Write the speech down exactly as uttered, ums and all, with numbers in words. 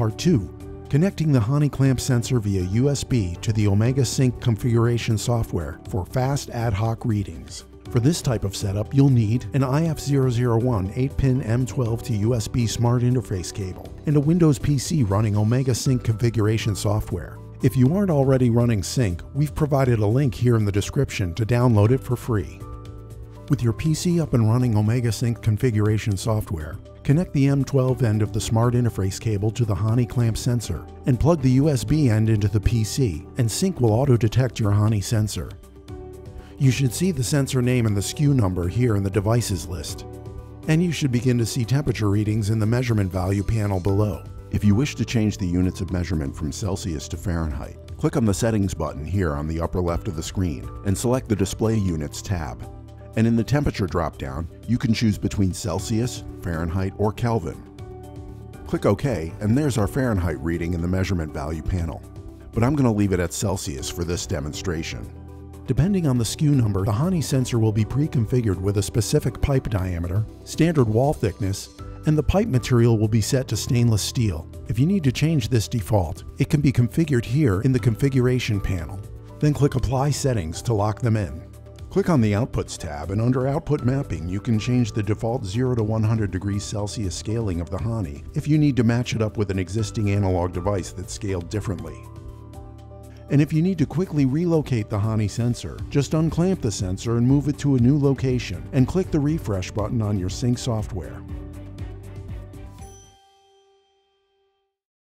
Part two. Connecting the HANI clamp sensor via U S B to the Omega Sync configuration software for fast ad hoc readings. For this type of setup, you'll need an I F zero zero one eight pin M twelve to U S B smart interface cable and a Windows P C running Omega Sync configuration software. If you aren't already running Sync, we've provided a link here in the description to download it for free. With your P C up and running Omega Sync configuration software, connect the M twelve end of the smart interface cable to the HANI clamp sensor and plug the U S B end into the P C, and Sync will auto-detect your HANI sensor. You should see the sensor name and the S K U number here in the devices list. And you should begin to see temperature readings in the measurement value panel below. If you wish to change the units of measurement from Celsius to Fahrenheit, click on the Settings button here on the upper left of the screen and select the Display Units tab. And in the temperature drop-down, you can choose between Celsius, Fahrenheit, or Kelvin. Click OK, and there's our Fahrenheit reading in the measurement value panel. But I'm going to leave it at Celsius for this demonstration. Depending on the S K U number, the HANI sensor will be pre-configured with a specific pipe diameter, standard wall thickness, and the pipe material will be set to stainless steel. If you need to change this default, it can be configured here in the Configuration panel. Then click Apply Settings to lock them in. Click on the Outputs tab, and under Output Mapping, you can change the default zero to one hundred degrees Celsius scaling of the HANI if you need to match it up with an existing analog device that's scaled differently. And if you need to quickly relocate the HANI sensor, just unclamp the sensor and move it to a new location, and click the refresh button on your Sync software.